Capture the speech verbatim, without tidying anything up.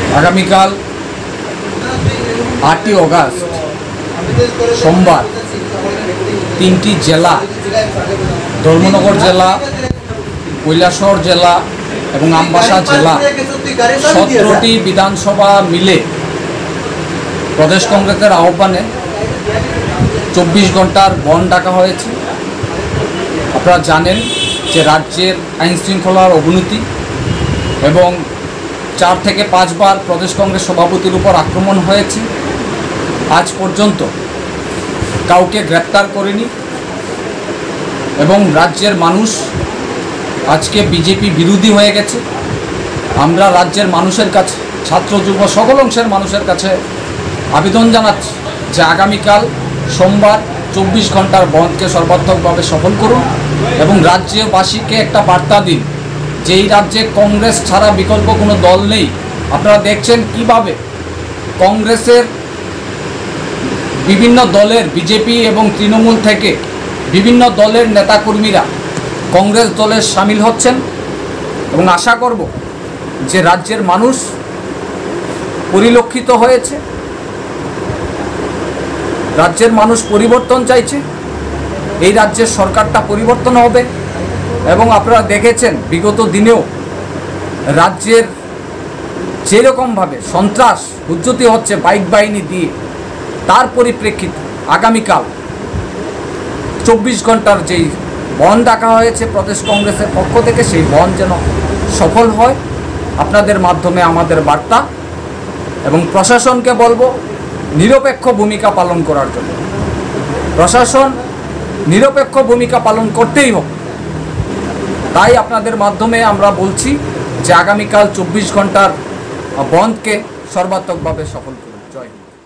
আগামীকাল আটই অগাস্ট সোমবার তিনটি জেলা ধর্মনগর জেলা, কৈলাসহর জেলা এবং আমবাসা জেলা সতেরোটি বিধানসভা মিলে প্রদেশ কংগ্রেসের আহ্বানে চব্বিশ ঘন্টার বন্ধ ডাকা হয়েছে। আপনারা জানেন যে রাজ্যের আইনশৃঙ্খলার অবনতি এবং চার থেকে পাঁচবার প্রদেশ কংগ্রেস সভাপতির উপর আক্রমণ হয়েছে। আজ পর্যন্ত কাউকে গ্রেপ্তার করেনি এবং রাজ্যের মানুষ আজকে বিজেপি বিরোধী হয়ে গেছে। আমরা রাজ্যের মানুষের কাছে, ছাত্র যুব সকল অংশের মানুষের কাছে আবেদন জানাচ্ছি যে আগামীকাল সোমবার চব্বিশ ঘন্টার বন্ধকে সর্বাত্মকভাবে সফল করুন এবং রাজ্যবাসীকে একটা বার্তা দিন যে এই রাজ্যে কংগ্রেস ছাড়া বিকল্প কোনো দল নেই। আপনারা দেখছেন কিভাবে কংগ্রেসের বিভিন্ন দলের, বিজেপি এবং তৃণমূল থেকে বিভিন্ন দলের নেতাকর্মীরা কংগ্রেস দলে সামিল হচ্ছেন এবং আশা করব যে রাজ্যের মানুষ পরিলক্ষিত হয়েছে, রাজ্যের মানুষ পরিবর্তন চাইছে, এই রাজ্যের সরকারটা পরিবর্তন হবে। এবং আপনারা দেখেছেন বিগত দিনেও রাজ্যের যেরকমভাবে সন্ত্রাস হুজ্জতি হচ্ছে বাইক বাহিনী দিয়ে, তার পরিপ্রেক্ষিতে আগামীকাল চব্বিশ ঘন্টার যেই বন্ধ ডাকা হয়েছে প্রদেশ কংগ্রেসের পক্ষ থেকে, সেই বন্ধ যেন সফল হয়। আপনাদের মাধ্যমে আমাদের বার্তা এবং প্রশাসনকে বলবো নিরপেক্ষ ভূমিকা পালন করার জন্য। প্রশাসন নিরপেক্ষ ভূমিকা পালন করতেই হবে। তাই আপনাদের মাধ্যমে আমরা বলছি যে আগামীকাল চব্বিশ ঘন্টার বন্ধকে সর্বাত্মকভাবে সফল করুন। জয় হিন্দ।